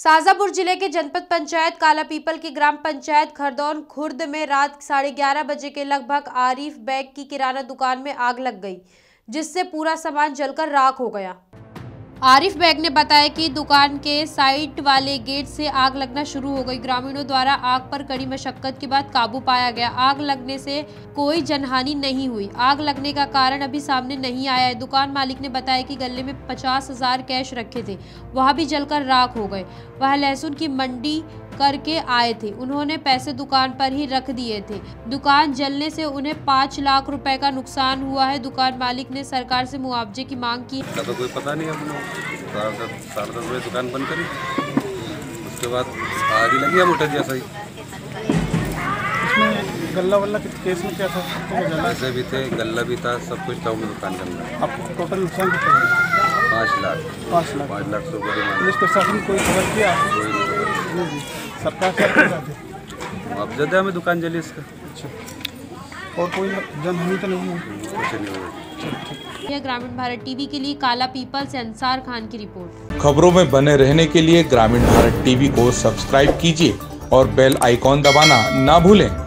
शाजापुर जिले के जनपद पंचायत कालापीपल की ग्राम पंचायत खरदौन खुर्द में रात 11:30 बजे के लगभग आरिफ बैग की किराना दुकान में आग लग गई, जिससे पूरा सामान जलकर राख हो गया। आरिफ बैग ने बताया कि दुकान के साइड वाले गेट से आग लगना शुरू हो गई। ग्रामीणों द्वारा आग पर कड़ी मशक्कत के बाद काबू पाया गया। आग लगने से कोई जनहानि नहीं हुई। आग लगने का कारण अभी सामने नहीं आया है। दुकान मालिक ने बताया कि गले में 50,000 कैश रखे थे, वह भी जलकर राख हो गए। वह लहसुन की मंडी करके आए थे, उन्होंने पैसे दुकान पर ही रख दिए थे। दुकान जलने से उन्हें 5 लाख रुपए का नुकसान हुआ है। दुकान मालिक ने सरकार से मुआवजे की मांग की। तो कोई पता नहीं, हम लोग 10:30 बजे दुकान बंद करी, उसके बाद आग लगी है मोटर जैसा ही। इसमें गल्ला वल्ला केस में क्या था? पैसे भी थे, गल्ला भी था, सब कुछ था उनमें दुकान के अंदर। आपको टोटल नुकसान कितना है? 5 लाख 5 लाख से ऊपर। पुलिस प्रशासन कोई खबर किया? सरकार से क्या चाहते? अब ज्यादा हमें दुकान जली इसका। अच्छा, और कोई जनहानि तो नहीं है? कुछ नहीं हुआ। यह ग्रामीण भारत टीवी के लिए कालापीपल से अंसार खान की रिपोर्ट। खबरों में बने रहने के लिए ग्रामीण भारत टीवी को सब्सक्राइब कीजिए और बेल आइकॉन दबाना ना भूलें।